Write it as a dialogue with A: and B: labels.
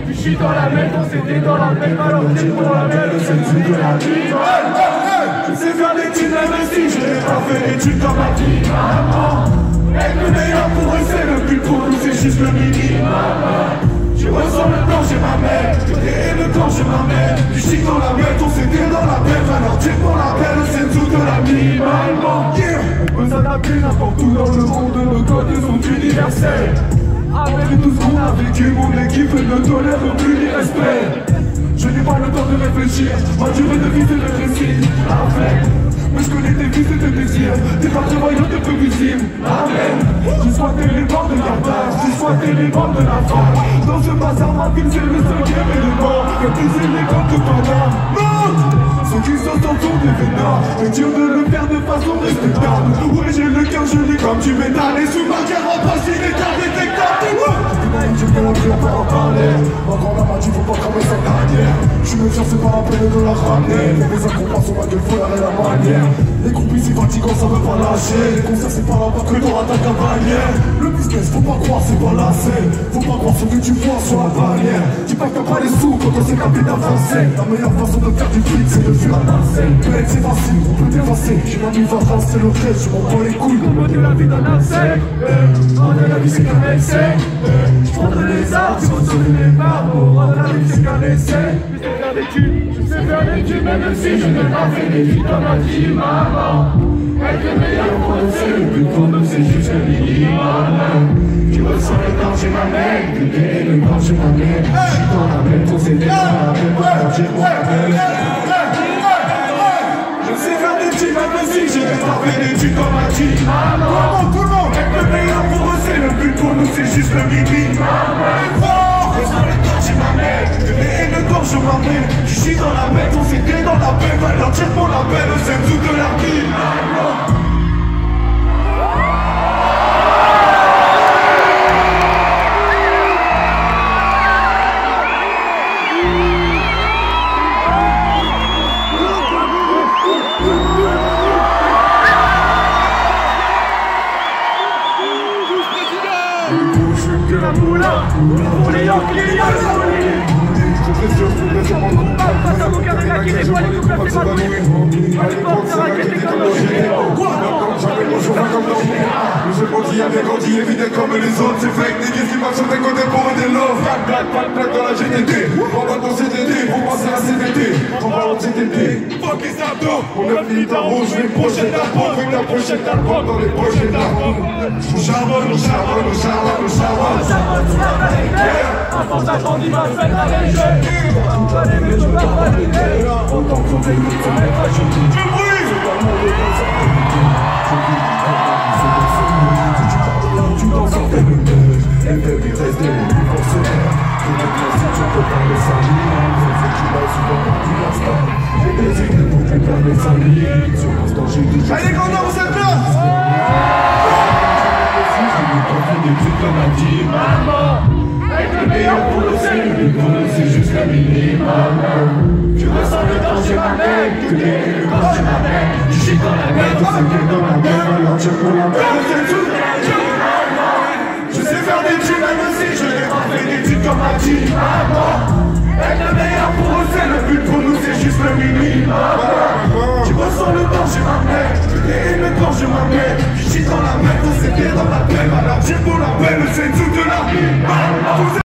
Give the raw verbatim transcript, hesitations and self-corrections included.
A: Puis je suis dans la merde, on s'était dans la même, alors j'ai pour la belle, c'est le truc de la vie. Je sais faire des études même si je n'ai pas fait d'études dans ma vie, maman. Être le meilleur pour eux, c'est le but, pour nous c'est juste le minimum. Je ressens le temps, j'ai ma mère, je et le temps, j'ai ma mère. Du chic dans la merde, on s'était dans la belle, alors j'ai pour la belle, c'est le truc de la vie, maman. Yeah. On peut s'adapter n'importe où dans le monde, nos codes sont universels. Avec tout ce qu'on a vécu, mon équipe ne tolère plus ni respect. Je n'ai pas le temps de réfléchir, ma durée de vie c'est le récit. Avec, mais je connais tes vies et tes désirs, t'es pas prévoyant, t'es peu visible. Amen. J'ai squatté les bords de la base, j'ai squatté les bords de la France. Dans ce bazar, ma ville c'est le cinquième élément. Et plus élégant que pendant. Ceux qui sont en fond des vénards, mais dur de le faire de façon respectable. Ouais, j'ai le cœur gelé comme du métal, et sous ma carapace il est indétectable. Je peux l'entrée, on peut en parler. Ma grand-mère m'a dit faut pas cramer sa carrière. Je suis méfiant, c'est pas la peine de la ramener. Les mes accompagnants sur ma gueule, faut la la manière. Les groupes ici fatigants, ça veut pas lâcher. Les concerts c'est pas là-bas que t'auras ta cavalière. Le business, faut pas croire, c'est pas la scène. Faut pas croire ce que tu vois sur la barrière. Dis pas que t'as pas les sous quand on s'est capé d'avancer. La meilleure façon de faire du fric, c'est de fuir à danser. Peut-être c'est facile, on peut dépasser. J'ai ma vie va tracer le trait, je m'en bats les couilles. Comme de la vie d'un insecte. Rendre la vie c'est qu'un essai. Prendre les arts, tu vas sauver les barreaux. Rendre la vie c'est qu'un essai. Je sais faire des tubes, je sais faire des tubes, même si je n'ai pas fait des vies dans ma vie, maman. Être le meilleur pour nous, c'est le but pour nous, c'est juste le minimum. Tu ressens le danger, ma mère, et le danger, ma mère. Je suis dans la même, pour s'aider dans la même, pour j'ai pour la belle. Je sais faire des tubes, même si je n'ai pas fait des tubes dans ma vie, maman. Tout le monde, être le meilleur pour eux, c'est le but pour nous, c'est juste le minimum. Je ressens le danger, ma mère, et le danger, ma mère. Je suis dans la merde, on s'était dans la belle, alors tire pour la belle, c'est tout de la vie, maman. Que la moula, pour les Yankees, les je présure, je présure mon combat. Face à vos carrières qui dévoilent les coups placés ma nuit. À l'époque, ça raquettait comme nos généraux. J'appelle mon jour comme dans le jeu grandit avec grandi, évident comme les autres. C'est fake, des guises qui marchent sur tes côtés pour des loves. Pas de blague, pas de blague dans la G T T. On va dans C T D, on passe à la C V T. On va en C T T. Fuck les abdos, on a fini ta rouge, les prochaines albums. Avec la prochaine album dans les prochaines albums. On charbonne, on charbonne, on charbonne, on charbonne. Un force d'agrandit ma fête à léger. On va les mieux, je vais pas l'idée. Autant que son pays, son maître à jeter. Je brise. C'est pas le monde de sa qualité. Je vis si tu parles, tu t'en sors des lumières. Les bébés restent des mots fonctionnaires. Tout le classique, je peux pas les salir. C'est qui m'a souvent rendu l'instant. J'ai des idées pour plus perdre les salir. Sur l'instant, j'ai déjà. Allez, grand homme, vous êtes là. Si je n'ai pas fait des trucs comme a dit maman. Être le meilleur pour nous, c'est le but pour nous, c'est juste le minimum. Tu ressens le danger, ma mère, tu es le danger, ma mère. Tu chies dans la merde, on s'est dans la merde, alors tu pour la merde, c'est tout de la vie, maman. Je sais faire des tubes, même si je n'ai pas fait d'études comme a dit maman. Être le meilleur pour eux, c'est le but pour nous, c'est juste le minimum. Tu ressens le danger, ma mère, tu es le danger, ma mère. Tu chies dans la merde, on s'est dans la merde, alors tu pour la belle, c'est tout de la vie, maman.